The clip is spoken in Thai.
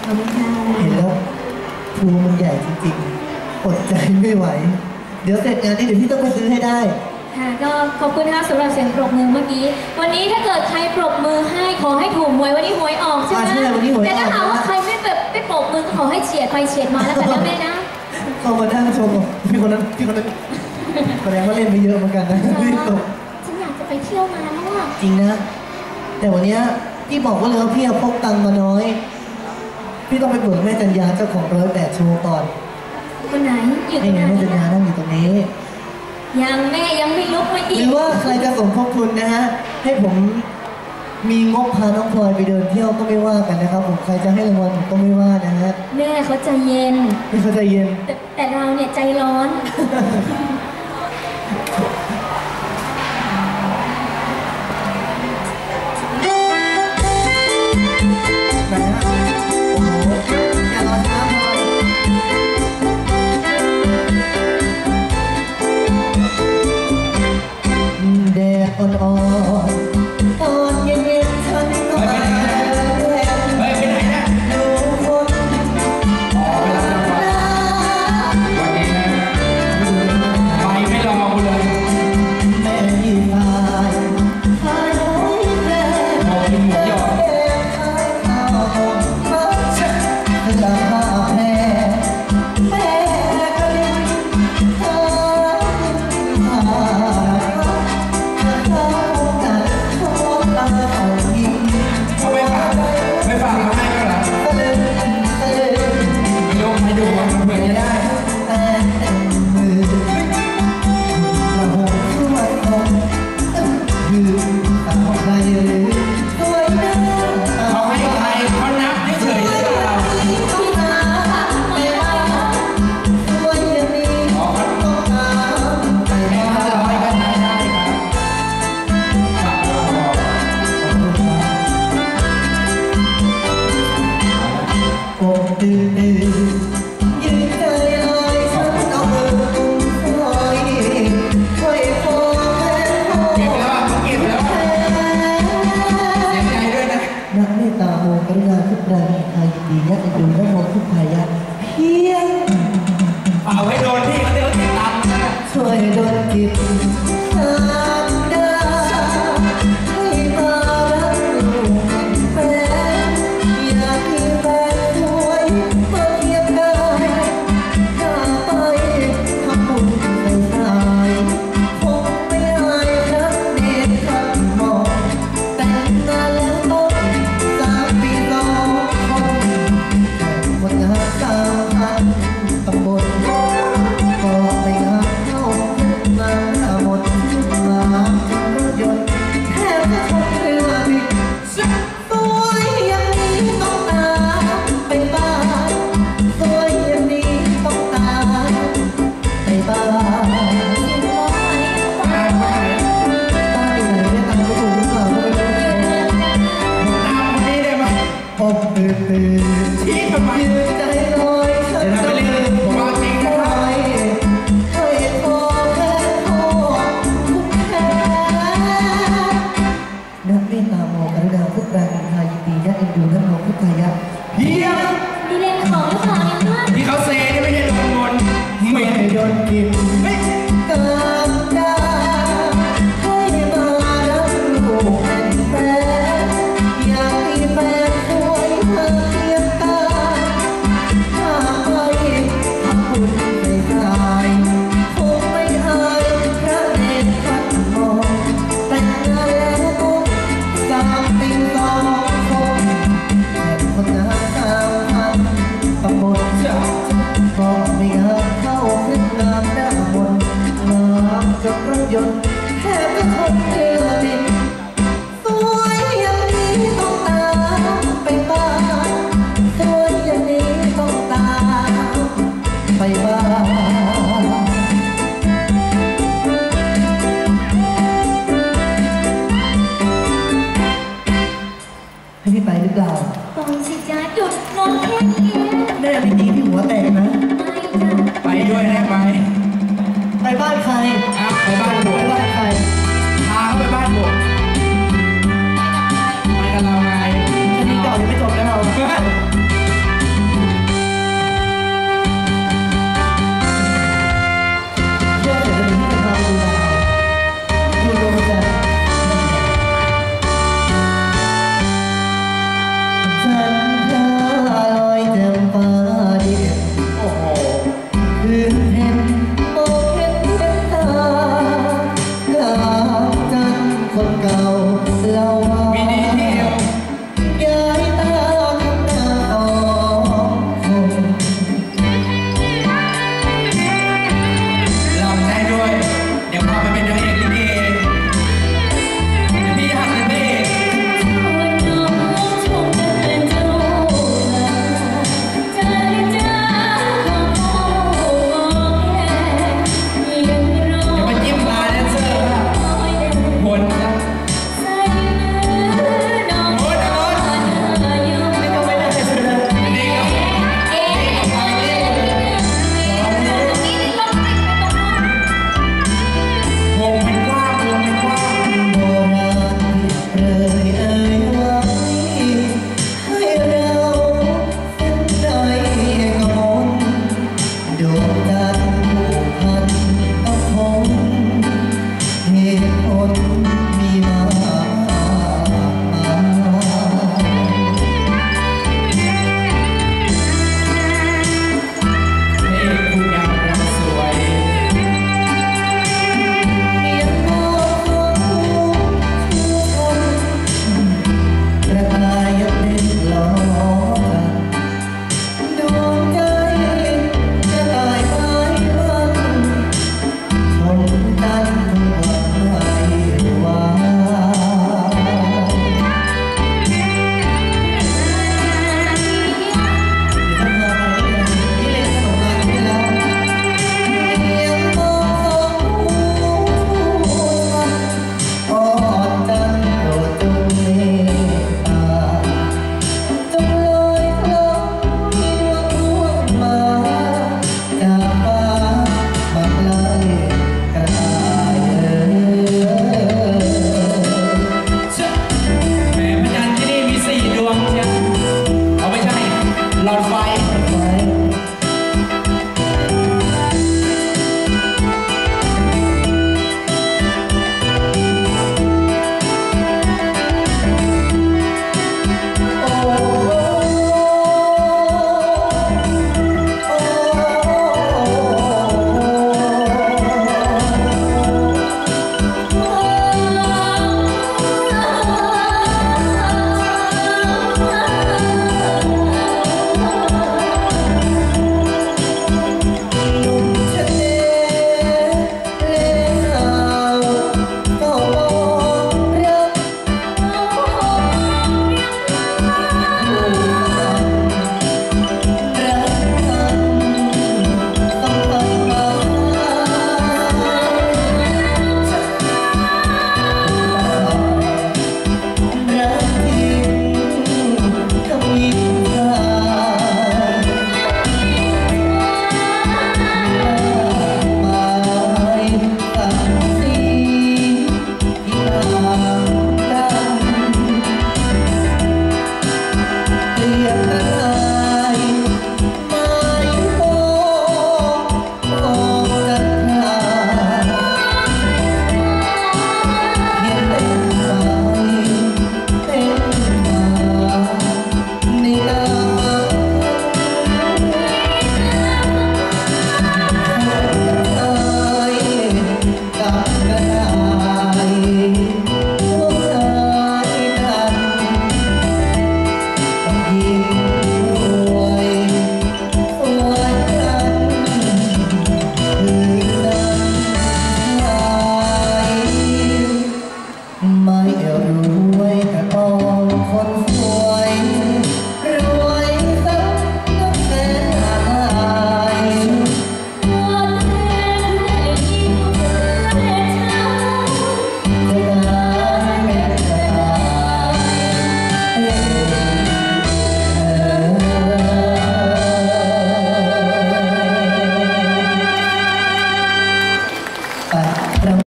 อบคุณค่ะเห็นแล้วภูมันใหญ่จริงๆอดใจไม่ไหวเดี๋ยวเสร็จงานนี้เดี๋ยวพี่ต้องไปซื้อให้ได้ค่ะก็ขอบคุณค่ะสำหรับเสียงปรบมือเมื่อกี้วันนี้ถ้าเกิดใครปรบมือให้ขอให้ถูกหวยวันนี้หวยออกใช่ไหมแต่ถ้าหากว่าใครไม่ปรบมือก็ขอให้เฉียดไปเฉียดมาแล้วกันนะแม่นะเข้ามานั่งชมพี่คนนั้นแสดงว่าเล่นไปเยอะเหมือนกันนะรีบตกฉันอยากจะไปเที่ยวมาแล้วอ่ะจริงนะแต่วันนี้พี่บอกว่าเลยว่าพี่พกตังค์มาน้อยพี่ต้องไปเบิกแม่จันยาเจ้าของ108 โชว์ก่อนคนไหนอยู่ตรงไหนแม่จันยานั่งอยู่ตรงนี้ยังแม่ยังไม่ลุกไม่อีกหรือว่าใครจะสมทบทุนนะฮะให้ผมมีงบพาน้องพลอยไปเดินเที่ยวก็ไม่ว่ากันนะครับผมใครจะให้รางวัลผมก็ไม่ว่านะฮะแม่เขาใจเย็นเขาใจเย็นแต่เราเนี่ยใจร้อนอ่อนๆตอนเย็นๆฉันก็ไปไปไหนนะดูฝนอ๋อเวลาวันนี้นะไปไม่รอกูเลยแม่ที่พายหอยแครงบอกกินหมูยอข้าวต้มมัดเส้นลาแพรแม่ก็ลิ้นหาไม่ฝากมาให้ก็หรอโยมให้ดูเผื่อจะได้มือเราหงช่วยคนคือสาวใครหรือด้วยนะเขาให้ใครเขานับเฉยๆหรือเปล่าด้วยอย่างนี้ต้องการไปได้ก็ได้ครับโอ้ดื้อยืนใจลอยฉันเอามือกุมคอยช่วยโฟแทนพ่อเก็บแล้วเสียใจด้วยนะนักเมตตาโมกรุณาทุกประการทายดียักษ์ดูและโมทุกทายะเพียงเอาให้โดนที่เขาเสียตังค์นะช่วยโดนจิตทางดาให้มารักลูกแฟนอยากมีแฟนสวยมาเทียบได้ถ้าไปทำบุญไปตายคงไม่อายรักเด็กขัดมองแต่งงานแล้วต้อง3 ปี 2 คนคนงาน3,000 ตำบลก็ไม่งานเข้าขึ้นมาหมดมาจนรถยนต์แทบจะชนเรือบินสวยอย่างนี้ต้องตามไปบ้านสวยอย่างนี้ต้องตามไปบ้านตามไปไหนได้ตามไปถูกหรือเปล่าก็ไม่รู้ตามคนนี้ได้ไหมผมตื่นที่ทำไมยืนใจลอยฉันจะลืมผมว่าจริงนะครับให้พอแค่พอทุกแค่นักเมตตามองกรุณาทุกประการทายดีและเอ็นดูและมองทุกทายะเพียงมีเล่นของหรือเปล่าเนี่ยเพื่อนที่เขาเซนี่ไม่ใช่โดนงนเหม็นโดนกินกามดาให้มารักลูกเป็นแฟนอยากมีแฟนสวยมาเทียบตาถ้าไปทำบุญไปตายคงไม่อายพระเนตรขัดมองแต่งงานแล้วต้อง3 ปี 2 คนคนงาน3,000 ตำบลก็ไม่งานเข้าขึ้นงานหน้ามนต์งามจนรถยนต์แทบจะชนเรือบินสวยอย่างนี้ต้องตามไปบ้านสวยอย่างนี้ต้องตามไปบ้านให้พี่ไปหรือเปล่าปล่อยสิจ้าหยุดนอนแค่นี้แน่จริงๆที่หัวแตกนะไปด้วยได้ไหมไปบ้านใครไปบ้านผมไปบ้านใครพาเขาไปบ้านผมไปกับเราไงคดีเก่ายังไม่จบนะเรารวยแต่ต้องคน